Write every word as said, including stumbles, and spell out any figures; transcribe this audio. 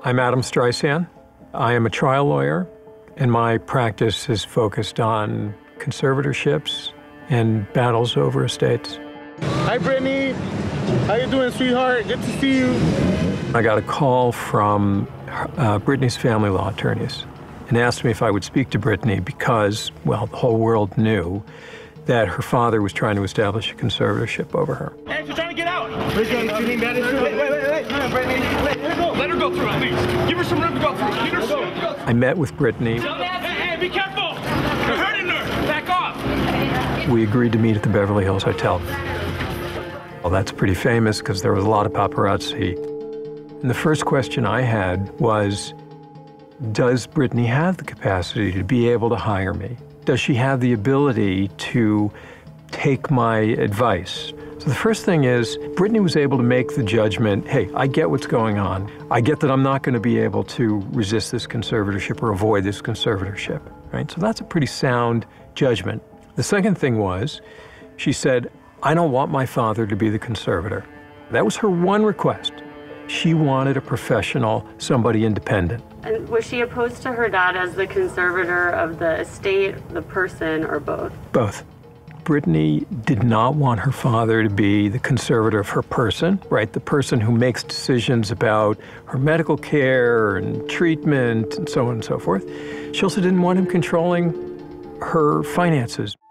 I'm Adam Streisand. I am a trial lawyer, and my practice is focused on conservatorships and battles over estates. Hi, Britney. How you doing, sweetheart? Good to see you. I got a call from uh, Britney's family law attorneys and asked me if I would speak to Britney because, well, the whole world knew that her father was trying to establish a conservatorship over her. Hey, she's trying to get out. Wait, wait, wait, wait, wait. Come on, Britney. Let her go. Let her go through, please. Give her some room to go through. Give her some room to go through. I met with Britney. Hey, hey, be careful. You're hurting her. Back off. We agreed to meet at the Beverly Hills Hotel. Well, that's pretty famous because there was a lot of paparazzi. And the first question I had was, does Britney have the capacity to be able to hire me? Does she have the ability to take my advice? So the first thing is, Britney was able to make the judgment, hey, I get what's going on. I get that I'm not going to be able to resist this conservatorship or avoid this conservatorship, right? So that's a pretty sound judgment. The second thing was, she said, I don't want my father to be the conservator. That was her one request. She wanted a professional, somebody independent. And was she opposed to her dad as the conservator of the estate, the person, or both? Both. Britney did not want her father to be the conservator of her person, right? The person who makes decisions about her medical care and treatment and so on and so forth. She also didn't want him controlling her finances.